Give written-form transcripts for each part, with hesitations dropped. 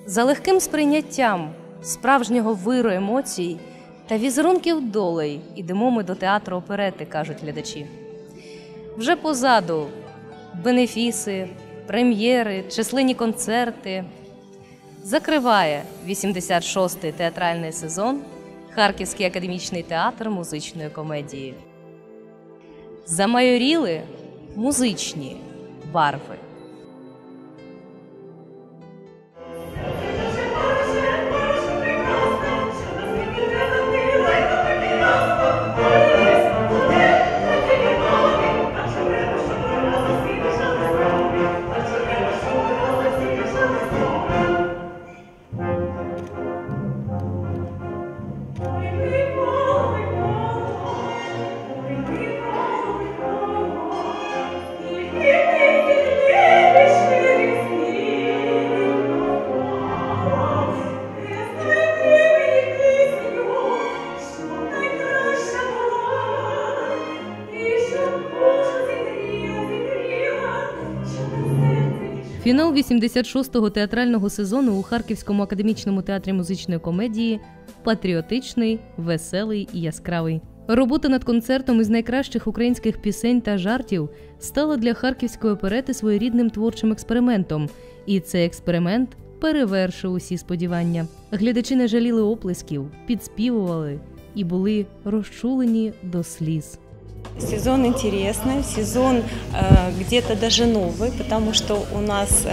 За легким сприйняттям справжнього виру емоцій та візерунків долей ідемо ми до театру оперети, кажуть глядачі. Вже позаду бенефіси, прем'єри, численні концерти. Закриває 86-й театральний сезон Харківський академічний театр музичної комедії. Замайоріли музичні барви. Фінал 86-го театрального сезону у Харківському академічному театрі музичної комедії патріотичний, веселий і яскравий. Робота над концертом із найкращих українських пісень та жартів стала для харківської оперети своєрідним творчим експериментом. І цей експеримент перевершив усі сподівання. Глядачі не жаліли оплесків, підспівували і були розчулені до сліз. Сезон интересный, сезон где-то даже новый, потому что у нас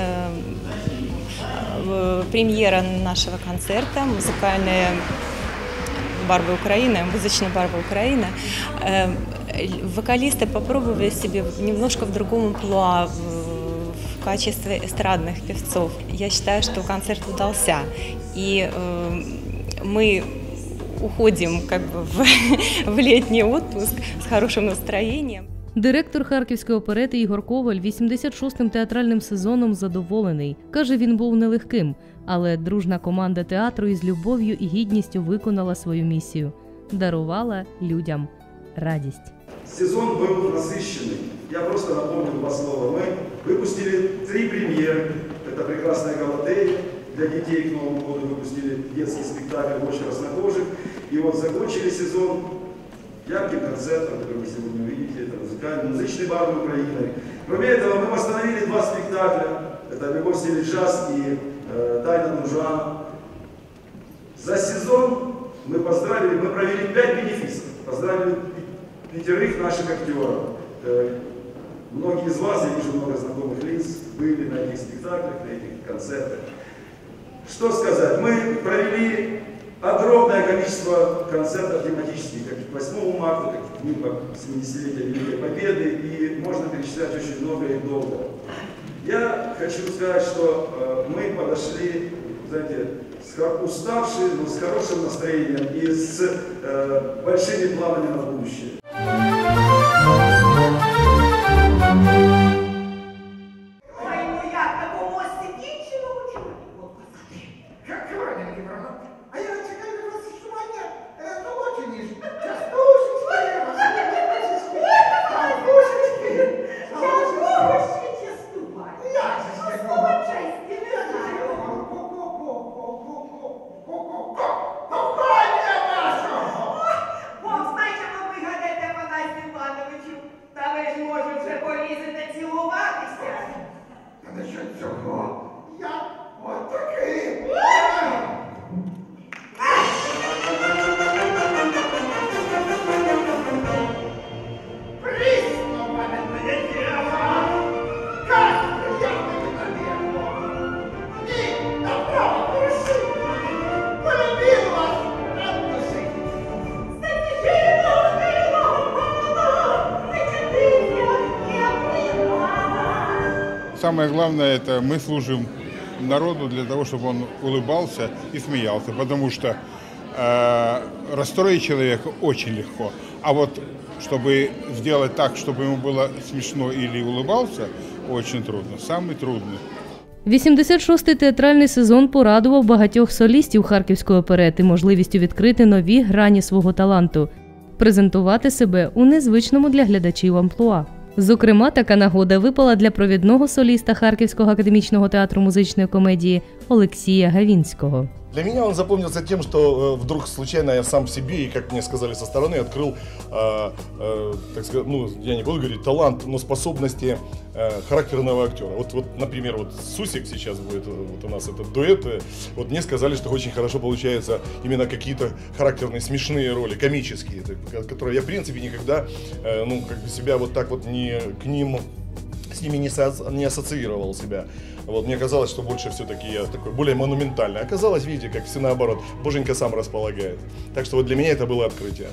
премьера нашего концерта «Музыкальные барвы Украины», «Музычные барвы Украины». Вокалисты попробовали себе немножко в другом амплуа, в качестве эстрадных певцов. Я считаю, что концерт удался, и мы уходим в летний отпуск с хорошим настроением. Директор Харківської оперети Ігор Коваль 86-м театральним сезоном задоволений. Каже, він був нелегким, але дружна команда театру із любов'ю і гідністю виконала свою місію. Дарувала людям радість. Сезон был насыщенный. Я просто напомню два слова. Мы выпустили 3 премьеры. Это «Прекрасная Галатея». Для детей к Новому году выпустили детский спектакль «Очень краснокожих». И вот закончили сезон ярким концертом, который вы сегодня увидите. Это музычные барвы Украины. Кроме этого, мы восстановили 2 спектакля. Это «Любовь в стиле джаз» и «Тайна Нужана». За сезон мы провели 5 бенефисов. Поздравили 5 наших актеров. Многие из вас, я вижу много знакомых лиц, были на этих спектаклях, на этих концертах. Что сказать, мы провели огромное количество концертов тематических, как к 8 марта, так и к дню 70-летия Великой Победы, и можно перечислять очень много и долго. Я хочу сказать, что мы подошли, знаете, уставшие, но с хорошим настроением и с большими планами на будущее. Самое главное, это мы служим народу для того, чтобы он улыбался и смеялся, потому что расстроить человека очень легко, а вот чтобы сделать так, чтобы ему было смешно или улыбался, очень трудно, самый трудный. 86-й театральний сезон порадував багатьох солістів Харківської оперети можливістю відкрити нові грані свого таланту, презентувати себе у незвичному для глядачів амплуа. Зокрема, така нагода випала для провідного соліста Харківського академічного театру музичної комедії Олексія Гавінського. Для меня он запомнился тем, что вдруг случайно я сам в себе, и как мне сказали со стороны, открыл, так сказать, ну, я не буду говорить талант, но способности характерного актера. Вот, например, вот Сусик сейчас будет, вот у нас этот дуэт, вот мне сказали, что очень хорошо получается именно какие-то характерные, смешные роли, комические, которые я, в принципе, никогда, ну, как бы себя вот так вот с ними не ассоциировал себя. Вот, мне казалось, что больше все-таки я такой более монументальный. Оказалось, видите, как все наоборот. Боженька сам располагает. Так что вот для меня это было открытие.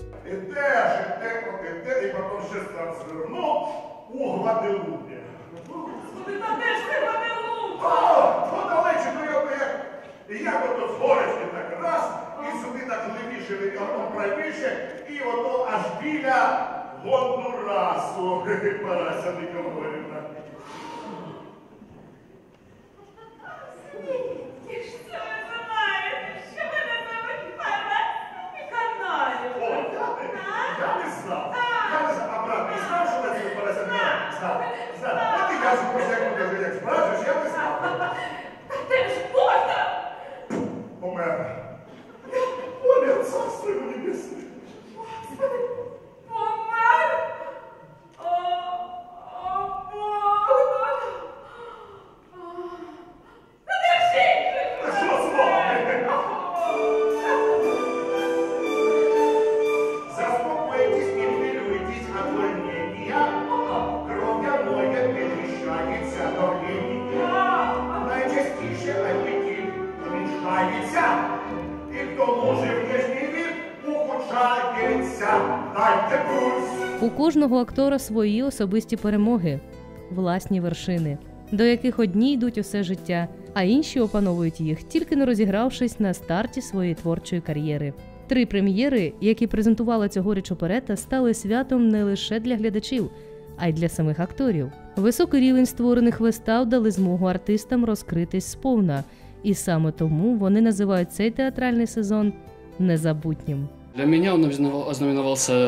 І потім ще там звернув у Гваделупі. Господи, та де ж ти Гваделупа? О, далече, як ото з горочки так раз, і сюди так лівіше, правіше, і ото аж біля Гондурасу. Парася Николаївна. У кожного актора свої особисті перемоги, власні вершини, до яких одні йдуть усе життя, а інші опановують їх, тільки не розігравшись на старті своєї творчої кар'єри. 3 прем'єри, які презентувала цьогоріч оперета, стали святом не лише для глядачів, а й для самих акторів. Високий рівень створених вистав дали змогу артистам розкритись сповна, і саме тому вони називають цей театральний сезон незабутнім. Для меня он ознаменовался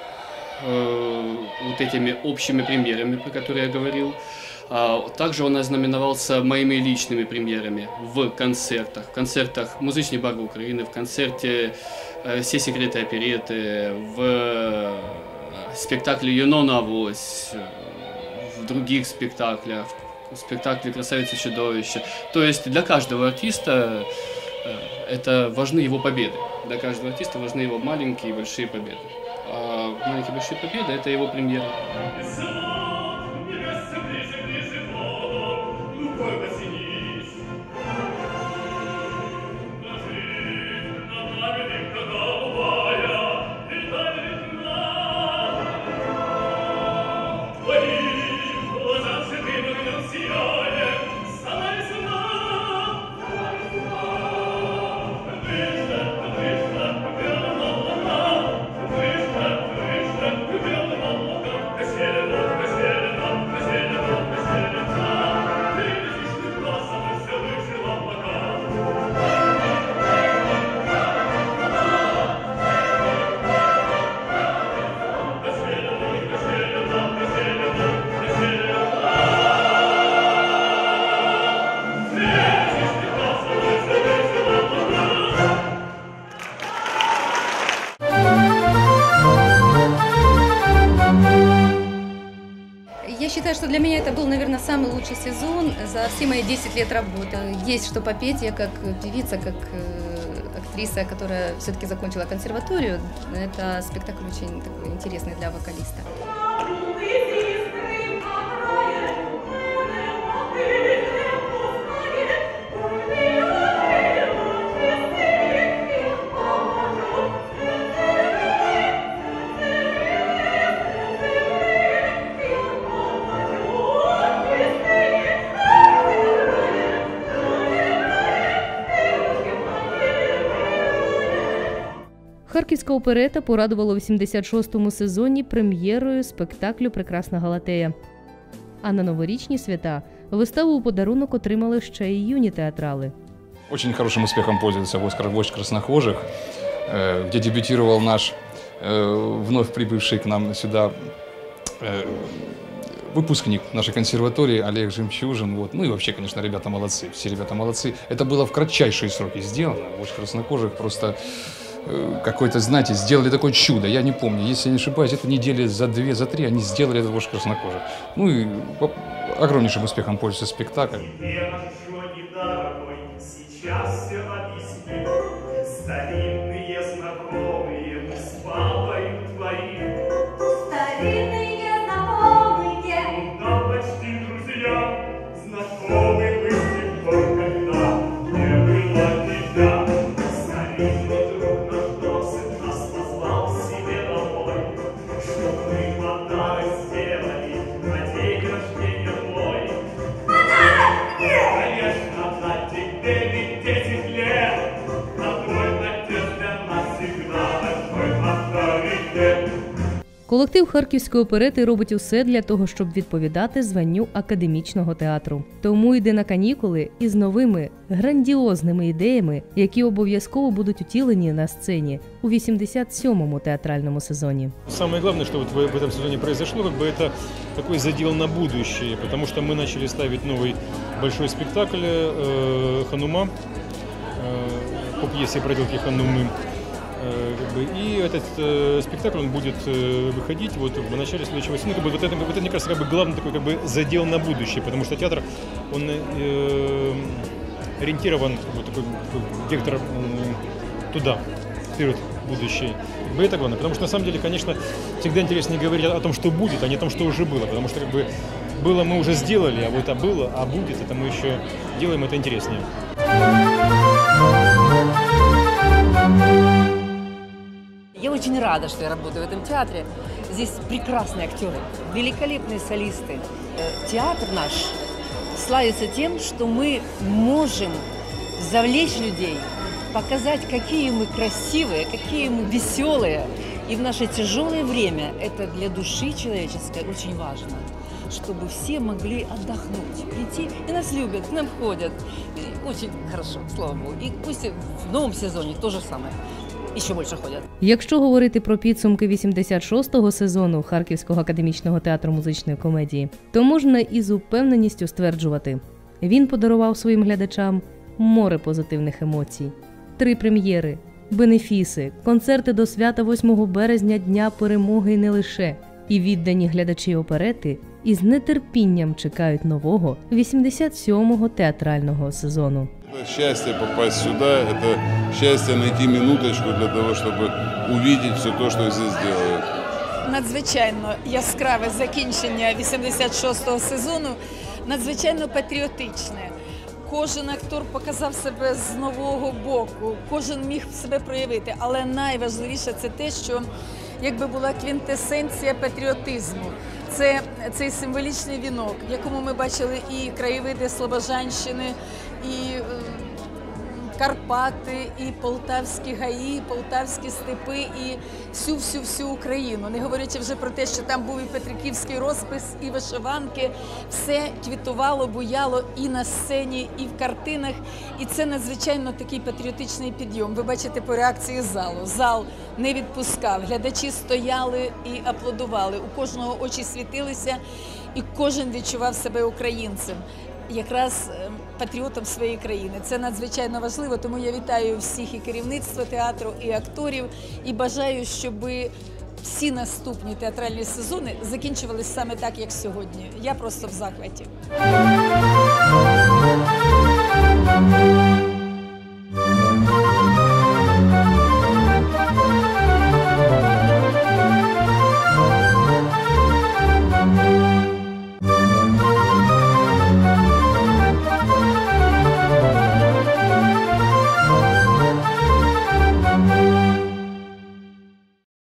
вот этими общими премьерами, про которые я говорил. Также он ознаменовался моими личными премьерами в концертах. В концертах «Музичні барви України», в концерте «Все секреты опереты», в спектакле «Юнона Авось», в других спектаклях, в спектакле «Красавица и чудовище». То есть для каждого артиста это важны его победы. Для каждого артиста важны его маленькие и большие победы. А маленькие и большие победы – это его премьера. Я считаю, что для меня это был, наверное, самый лучший сезон за все мои 10 лет работы. Есть что попеть, я как певица, как актриса, которая все-таки закончила консерваторию. Это спектакль очень такой интересный для вокалиста. Харківська оперета порадувала у 86-му сезоні прем'єрою спектаклю «Прекрасна Галатея». А на новорічні свята виставу у подарунок отримали ще й юні театрали. Очень хорошим успехом пользуется «Вождь краснохожих», где дебютировал наш вновь прибывший к нам сюда выпускник нашей консерватории Олег Жемчужин. Вот. Ну и вообще, конечно, ребята молодцы. Все ребята молодцы. Это было в кратчайшие сроки сделано. Очень краснокожих просто какой-то, знаете, сделали такое чудо. Я не помню, если я не ошибаюсь, это недели за 2, за 3 они сделали это Вошь краснокожих. Ну и огромнейшим успехом пользуется спектакль. Колектив Харківської оперети робить усе для того, щоб відповідати званню академічного театру. Тому йде на канікули із новими, грандіозними ідеями, які обов'язково будуть утілені на сцені у 87-му театральному сезоні. Самое главное, что вот в этом сезоне произошло, как бы это такой задел на будущее, потому что мы начали ставить новый большой спектакль «Ханума» по пьесе «Проделки Ханумы». И этот спектакль он будет выходить вот в начале следующего сезона. Вот это, мне кажется, главный такой задел на будущее, потому что театр, он ориентирован, такой вектор туда, вперед, в будущее. Это главное, потому что на самом деле, конечно, всегда интереснее говорить о том, что будет, а не о том, что уже было, потому что было мы уже сделали, а вот было, а будет, это мы еще делаем, это интереснее. Я очень рада, что я работаю в этом театре. Здесь прекрасные актеры, великолепные солисты. Театр наш славится тем, что мы можем завлечь людей, показать, какие мы красивые, какие мы веселые. И в наше тяжелое время это для души человеческой очень важно, чтобы все могли отдохнуть, прийти. И нас любят, к нам ходят. И очень хорошо, слава Богу. И пусть в новом сезоне то же самое. І ще більше ходять. Якщо говорити про підсумки 86-го сезону Харківського академічного театру музичної комедії, то можна із упевненістю стверджувати, він подарував своїм глядачам море позитивних емоцій. 3 прем'єри, бенефіси, концерти до свята 8 березня Дня Перемоги і не лише. І віддані глядачі оперети із нетерпінням чекають нового 87-го театрального сезону. Это счастье попасть сюда, это счастье найти минуточку для того, чтобы увидеть все то, что здесь делают. Надзвичайно яскраве закінчення 86-го сезону, надзвичайно патріотичне. Кожен актор показав себе з нового боку, кожен міг себе проявити, але найважливіше це те, що якби була квінтесенція патріотизму. Це цей символічний вінок, в якому ми бачили і краєвиди Слобожанщини, і Карпати, і Полтавські гаї, і Полтавські степи, і всю Україну. Не говорячи вже про те, що там був і Петриківський розпис, і вишиванки. Все квітувало, буяло і на сцені, і в картинах. І це надзвичайно такий патріотичний підйом. Ви бачите по реакції залу. Зал не відпускав, глядачі стояли і аплодували. У кожного очі світилися, і кожен відчував себе українцем. Якраз патріотом своєї країни. Це надзвичайно важливо, тому я вітаю всіх і керівництво театру, і акторів, і бажаю, щоб всі наступні театральні сезони закінчувалися саме так, як сьогодні. Я просто в захваті.